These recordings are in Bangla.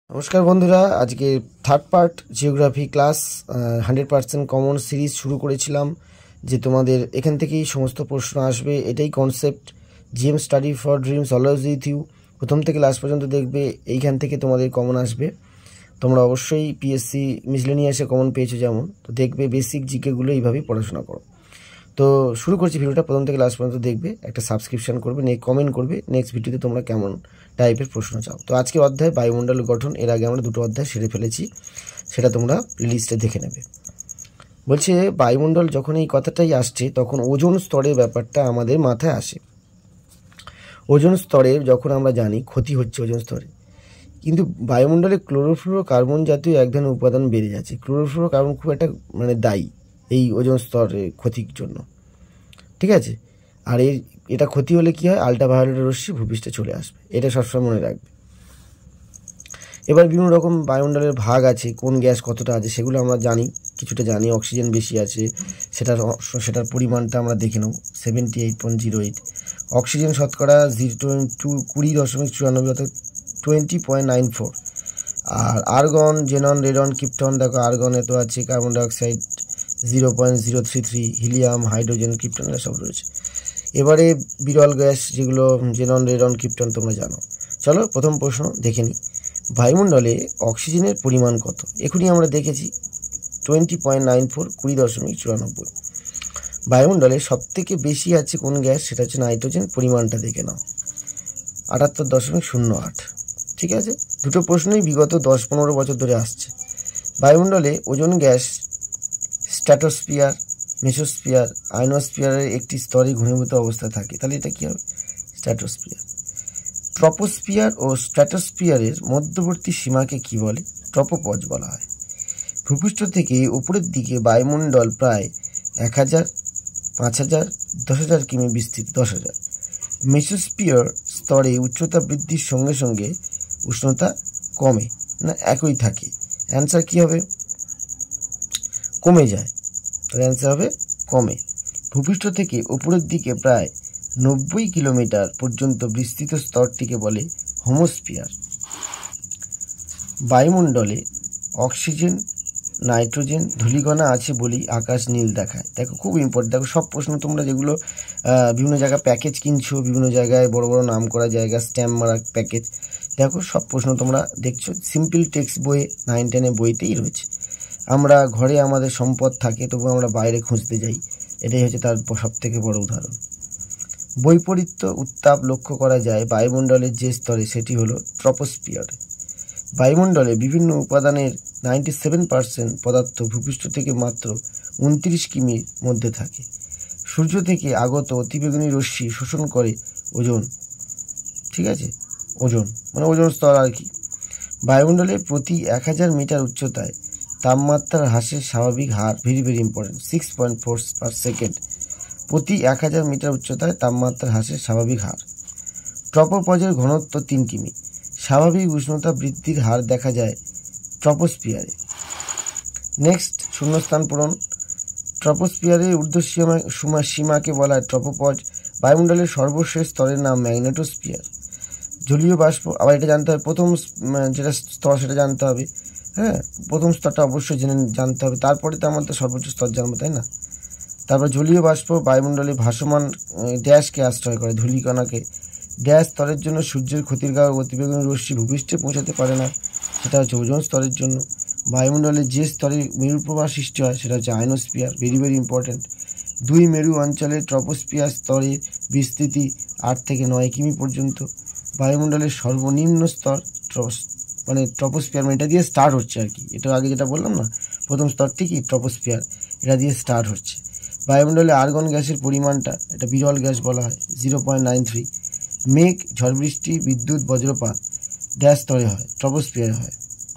নমস্কার বন্ধুরা, আজকে third part geography class 100% common series শুরু করেছিলাম যে তোমাদের এখান থেকেই সমস্ত প্রশ্ন আসবে। এটাই concept, GM study for dreams always with you. প্রথম থেকে লাস্ট পর্যন্ত দেখবে, এইখান থেকে তোমাদের কমন আসবে। তোমরা অবশ্যই পিএসসি মিসলেনিয়াসে কমন পেয়েছো যেমন, তো দেখবে বেসিক জিকেগুলো এইভাবেই পড়াশোনা করো। তো শুরু করছি ভিডিওটা, প্রথম থেকে লাস্ট পর্যন্ত দেখবে, একটা সাবস্ক্রিপশন করবে, কমেন্ট করবে নেক্সট ভিডিওতে তোমরা কেমন টাইপের প্রশ্ন চাও। তো আজকে অধ্যায় বায়ুমণ্ডল গঠন, এর আগে আমরা দুটো অধ্যায় সেরে ফেলেছি, সেটা তোমরা লিস্টে দেখে নেবে। বলছে বায়ুমণ্ডল যখন এই কথাটাই আসছে তখন ওজোন স্তরের ব্যাপারটা আমাদের মাথায় আসে। ওজোন স্তরে যখন আমরা জানি ক্ষতি হচ্ছে ওজোন স্তরে, কিন্তু বায়ুমণ্ডলে ক্লোরোফ্লোরোকার্বন জাতীয় এক ধরনের উপাদান বেড়ে যাচ্ছে। ক্লোরোফ্লোরোকার্বন খুব একটা দায়ী এই ওজোন স্তরের ক্ষতির জন্য, ঠিক আছে। আর এটা ক্ষতি হলে কি হয়, আল্ট্রাভায়োলেট রশ্মি ভূপৃষ্ঠে চলে আসবে, এটা সবসময় মনে রাখবে। এবার বিভিন্ন রকম বায়ুমণ্ডলের ভাগ আছে, কোন গ্যাস কতটা আছে সেগুলো আমরা জানি, কিছুটা জানি। অক্সিজেন বেশি আছে, সেটার পরিমাণটা আমরা দেখে নেব, 78.08। অক্সিজেন শতকরা 20.94, অর্থাৎ 20.94। আর আর্গন, জেনন, রেডন, ক্রিপ্টন, দেখো আর্গন এত আছে, carbon dioxide 0.033, helium, hydrogen, krypton এরা সব রয়েছে। এবারে বিরল গ্যাস যেগুলো জেনন, রেডন, ক্রিপ্টন তোমরা জানো। চলো প্রথম প্রশ্ন দেখে নিই, বায়ুমণ্ডলে অক্সিজেনের পরিমাণ কত? এখনই আমরা দেখেছি 20.94, 20.94। বায়ুমণ্ডলে সব থেকে বেশি আছে কোন গ্যাস, সেটা হচ্ছে নাইট্রোজেন। পরিমাণটা দেখে নাও, 78.08। ঠিক আছে, দুটো প্রশ্নই বিগত 10-15 বছর ধরে আসছে। বায়ুমণ্ডলে ওজোন গ্যাস স্ট্র্যাটোস্ফিয়ার, মেসোস্ফিয়ার, আয়নোস্ফিয়ারের একটি স্তরে ঘনীভূত অবস্থায় থাকে। তাহলে এটা কী হবে? স্ট্র্যাটোস্ফিয়ার। ট্রপোস্ফিয়ার ও স্ট্র্যাটোস্ফিয়ারের মধ্যবর্তী সীমাকে কি বলে? ট্রপোপজ বলা হয়। ভূপৃষ্ঠ থেকে উপরের দিকে বায়ুমণ্ডল প্রায় 1000, 5000, 10,000 কিমি বিস্তৃত। 10,000। মেসোস্ফিয়ার স্তরে উচ্চতা বৃদ্ধির সঙ্গে সঙ্গে উষ্ণতা কমে না একই থাকে? অ্যান্সার কী হবে? কমে যায়। তাহলে অ্যান্সার হবে কমে। ভূপৃষ্ঠ থেকে উপরের দিকে প্রায় 90 কিলোমিটার পর্যন্ত বিস্তৃত স্তরটিকে বলে হোমোস্ফিয়ার। বায়ুমণ্ডলে অক্সিজেন, নাইট্রোজেন, ধূলিকণা আছে বলেই আকাশ নীল দেখায়। দেখো খুব ইম্পর্টেন্ট, দেখো সব প্রশ্ন তোমরা যেগুলো বিভিন্ন জায়গায় প্যাকেজ কিনছো, বিভিন্ন জায়গায় বড় বড় নাম করা জায়গা স্ট্যাম্প মারা প্যাকেজ, দেখো সব প্রশ্ন তোমরা দেখছো সিম্পল টেক্সট বইয়ে 9-10 বইতেই রয়েছে। আমরা ঘরে আমাদের সম্পদ থাকে, তবু আমরা বাইরে খুঁজতে যাই, এটাই হচ্ছে তার সব থেকে বড় উদাহরণ। বৈপরীত্য উত্তাপ লক্ষ্য করা যায় বায়ুমণ্ডলের যে স্তরে, সেটি হলো ট্রপোস্ফিয়ারে। বায়ুমণ্ডলে বিভিন্ন উপাদানের 97% পদার্থ ভূপৃষ্ঠ থেকে মাত্র 29 কিমির মধ্যে থাকে। সূর্য থেকে আগত অতিবেগুনি রশ্মি শোষণ করে ওজোন, ঠিক আছে, ওজোন মানে ওজোন স্তর আর কি। বায়ুমণ্ডলে প্রতি 1000 মিটার উচ্চতায় তাপমাত্রার হ্রাসের স্বাভাবিক হার, ভেরি ভেরি ইম্পর্টেন্ট, 6.4/সেকেন্ড। প্রতি 1000 মিটার উচ্চতায় তাপমাত্রার হ্রাসের স্বাভাবিক হার। ট্রপোপজের ঘনত্ব 3 কিমি। স্বাভাবিক উষ্ণতা বৃদ্ধির হার দেখা যায় ট্রপোস্ফিয়ারে। নেক্সট, শূন্যস্থান পূরণ। ট্রপোস্ফিয়ারের সীমাকে বলা হয় ট্রপোপজ। বায়ুমণ্ডলের সর্বশেষ স্তরের নাম ম্যাগনেটোস্ফিয়ার। জলীয় বাষ্প, আবার এটা জানতে হবে, প্রথম যেটা স্তর সেটা জানতে হবে। হ্যাঁ, প্রথম স্তরটা অবশ্যই জানতে হবে, তারপরে তো আমাদের সর্বোচ্চ স্তর জানবো, তাই না? তারপর জলীয় বাষ্প বায়ুমণ্ডলে ভাসমান ড্যাশকে আশ্রয় করে, ধূলিকণাকে। ড্যাশ স্তরের জন্য সূর্যের ক্ষতিকারক অতিবেগুনি রশ্মি ভূপৃষ্ঠে পৌঁছাতে পারে না, সেটা হচ্ছে ওজোন স্তরের জন্য। বায়ুমণ্ডলে যে স্তরে মেরুপ্রবাহ সৃষ্টি হয় সেটা হচ্ছে আয়নোস্ফিয়ার, ভেরি ভেরি ইম্পর্টেন্ট। 2 মেরু অঞ্চলের ট্রপোস্ফিয়ার স্তরে বিস্তৃতি 8 থেকে 9 কিমি পর্যন্ত। বায়ুমণ্ডলের সর্বনিম্ন স্তর মানে ট্রপোস্ফিয়ার, মানে এটা দিয়ে স্টার্ট হচ্ছে আর কি। এটা আগে যেটা বললাম না, প্রথম স্তরটি কি ট্রপোস্ফিয়ার, এটা দিয়ে স্টার্ট হচ্ছে। বায়ুমণ্ডলে আর্গন গ্যাসের পরিমাণটা, এটা বিরল গ্যাস বলা হয়, 0.93। মেঘ, ঝড় বৃষ্টি, বিদ্যুৎ, বজ্রপাত ড্যাশ স্তরে হয়, ট্রপোস্ফিয়ারে হয়।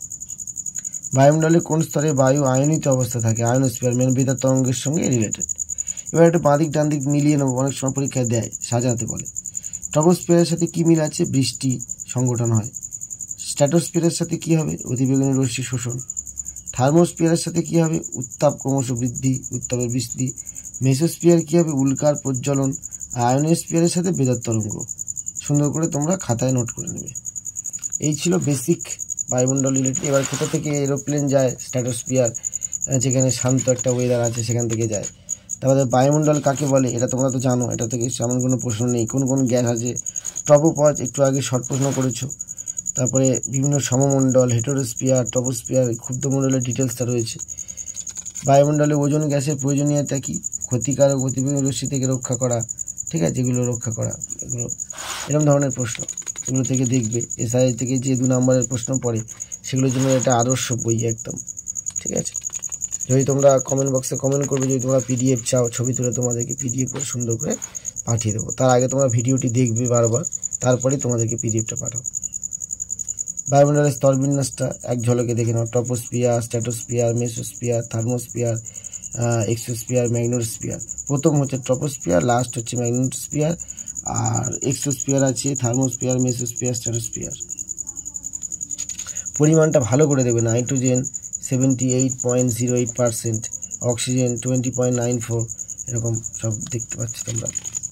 বায়ুমণ্ডলে কোন স্তরে বায়ু আয়নিত অবস্থা থাকে? আয়নোস্ফিয়ার, মেন বেতার তরঙ্গের সঙ্গে রিলেটেড। এবার একটু বাঁ দিক ডান দিক মিলিয়ে নেবো, অনেক সময় পরীক্ষায় দেয়, সাজাতে বলে। ট্রপোস্ফিয়ারের সাথে কী মিল আছে? বৃষ্টি সংগঠন হয়। স্ট্র্যাটোস্ফিয়ারের সাথে কী হবে? অতিবেগুনি রশ্মি শোষণ। থার্মোস্ফিয়ারের সাথে কী হবে? উত্তাপ ক্রমশ বৃদ্ধি, উত্তাপের বৃদ্ধি। মেসোস্ফিয়ার কী হবে? উল্কার প্রজ্বলন। আয়নোস্ফিয়ারের সাথে বেতার তরঙ্গ। সুন্দর করে তোমরা খাতায় নোট করে নেবে। এই ছিল বেসিক বায়ুমণ্ডল রিলেটেড। এবার কোথা থেকে এরোপ্লেন যায়? স্ট্র্যাটোস্ফিয়ার, যেখানে শান্ত একটা ওয়েদার আছে সেখান থেকে যায়। তারপরে বায়ুমণ্ডল কাকে বলে এটা তোমরা তো জানো, এটা থেকে এমন কোনো প্রশ্ন নেই। কোন কোন গ্যাস আছে? ট্রপোপজ, একটু আগে শর্ট প্রশ্ন করেছো। তারপরে বিভিন্ন সমমণ্ডল, হেটেরোস্ফিয়ার, ট্রপোস্ফিয়ার, ক্ষুদ্রমণ্ডলের ডিটেলসটা রয়েছে। বায়ুমণ্ডলে ওজোন গ্যাসের প্রয়োজনীয়তা কী? ক্ষতিকারক অতিবেগুনি রশ্মি থেকে রক্ষা করা, ঠিক আছে, এগুলো রক্ষা করা, এগুলো এরকম ধরনের প্রশ্ন, এগুলো থেকে দেখবে। এসআই থেকে যে 2 নম্বরের প্রশ্ন পড়ে সেগুলোর জন্য এটা আদর্শ বই একদম, ঠিক আছে। যদি তোমরা কমেন্ট বক্সে কমেন্ট করবে, যদি তোমরা পিডিএফ চাও, ছবি তুলে তোমাদেরকে পিডিএফ করে সুন্দর করে পাঠিয়ে দেবো। তার আগে তোমরা ভিডিওটি দেখবে বারবার, তারপরে তোমাদেরকে পিডিএফটা পাঠাবো। বায়ুমণ্ডলের স্তরবিন্যাসটা এক ঝলকে দেখে নাও। Troposphere, stratosphere, mesosphere, thermosphere, exosphere, magnetosphere. প্রথম হচ্ছে ট্রপোস্ফিয়ার, লাস্ট হচ্ছে ম্যাগনেটোস্ফিয়ার, আর এক্সোস্ফিয়ার আছে থার্মোস্ফিয়ার, মেসোস্ফিয়ার, স্ট্র্যাটোস্ফিয়ার। পরিমাণটা ভালো করে দেবে। নাইট্রোজেন 78.08%, অক্সিজেন 20.94, এরকম সব দেখতে পাচ্ছি তোমরা।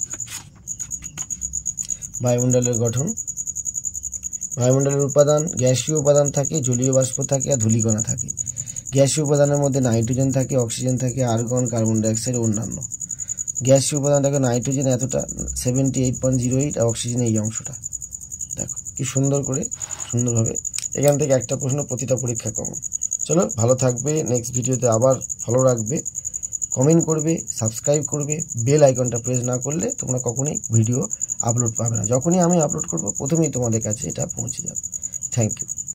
বায়ুমণ্ডলের গঠন, বায়ুমণ্ডলের উপাদান, গ্যাসীয় উপাদান থাকে, জলীয় বাষ্প থাকে, আর ধূলিকণা থাকে। গ্যাসীয় উপাদানের মধ্যে নাইট্রোজেন থাকে, অক্সিজেন থাকে, আর্গন, কার্বন ডাইঅক্সাইড, অন্যান্য। গ্যাসীয় উপাদান থাকে নাইট্রোজেন এতটা 78.08, আর অক্সিজেন এই অংশটা। দেখো কি সুন্দর করে, সুন্দরভাবে এখান থেকে একটা প্রশ্ন প্রতিটা পরীক্ষা কমন। চলো, ভালো থাকবে। নেক্সট ভিডিওতে আবার ফলো রাখবে, কমেন্ট করবে, সাবস্ক্রাইব করবে। বেল আইকনটা প্রেস না করলে তোমরা কখনোই ভিডিও আপলোড পাবে না। যখনই আমি আপলোড করব প্রথমেই তোমাদের কাছে এটা পৌঁছে যাবে। Thank you.